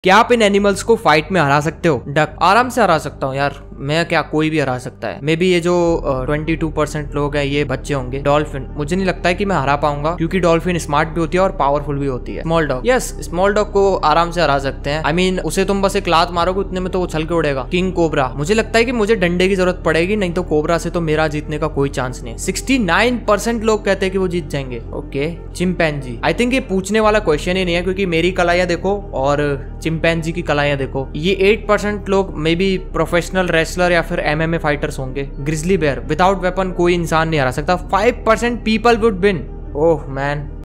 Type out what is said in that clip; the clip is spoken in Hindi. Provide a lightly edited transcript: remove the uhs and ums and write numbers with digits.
क्या आप इन एनिमल्स को फाइट में हरा सकते हो? डक आराम से हरा सकता हूँ यार, मैं क्या, कोई भी हरा सकता है। मे बी ये जो 22% लोग हैं ये बच्चे होंगे। डॉल्फिन मुझे नहीं लगता है कि मैं हरा पाऊंगा, क्योंकि डॉल्फिन स्मार्ट भी होती है और पावरफुल भी होती है। Small dog, yes small dog को आराम से हरा सकते हैं। आई मीन उसे तुम बस एक लात मारोगे उतने में तो वो छल के उड़ेगा। किंग कोबरा, मुझे लगता है कि मुझे डंडे की जरूरत पड़ेगी, नहीं तो कोबरा से तो मेरा जीतने का कोई चांस नहीं। 69% लोग कहते हैं कि वो जीत जाएंगे। ओके, चिंपैंजी, आई थिंक ये पूछने वाला क्वेश्चन ही नहीं है, क्योंकि मेरी कलाइयां देखो और चिंपैंजी की कलाइयां देखो। ये 8% लोग मे बी प्रोफेशनल रेसलर या फिर MMA फाइटर्स होंगे। ग्रिजली बेयर, विदाउट वेपन कोई इंसान नहीं हरा सकता। 5% people would win. Oh man,